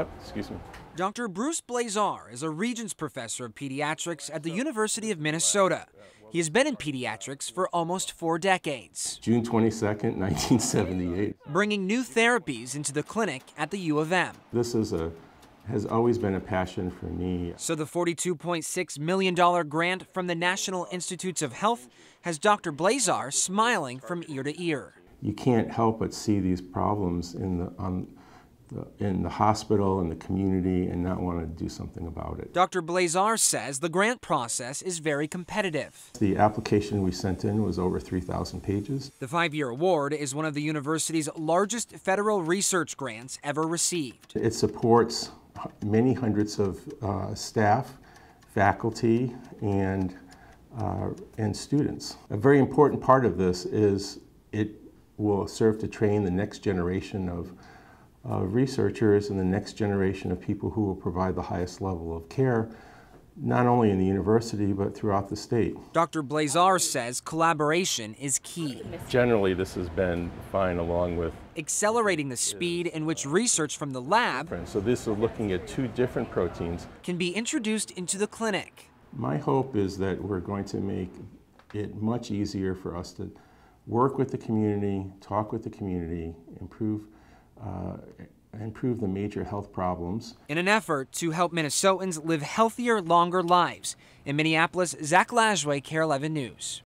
Excuse me. Dr. Bruce Blazar is a Regents Professor of Pediatrics at the University of Minnesota. He has been in pediatrics for almost 4 decades, June 22nd, 1978. bringing new therapies into the clinic at the U of M. This has always been a passion for me. So the $42.6 million grant from the National Institutes of Health has Dr. Blazar smiling from ear to ear. You can't help but see these problems in the hospital and the community and not want to do something about it. Dr. Blazar says the grant process is very competitive. The application we sent in was over 3,000 pages. The 5-year award is one of the university's largest federal research grants ever received. It supports many hundreds of staff, faculty, and students. A very important part of this is it will serve to train the next generation of researchers and the next generation of people who will provide the highest level of care, not only in the university, but throughout the state. Dr. Blazar says collaboration is key. Generally, this has been fine along with accelerating the speed in which research from the lab so this is looking at 2 different proteins can be introduced into the clinic. My hope is that we're going to make it much easier for us to work with the community, talk with the community, improve the major health problems. In an effort to help Minnesotans live healthier, longer lives. In Minneapolis, Zach Lajwe, KARE 11 News.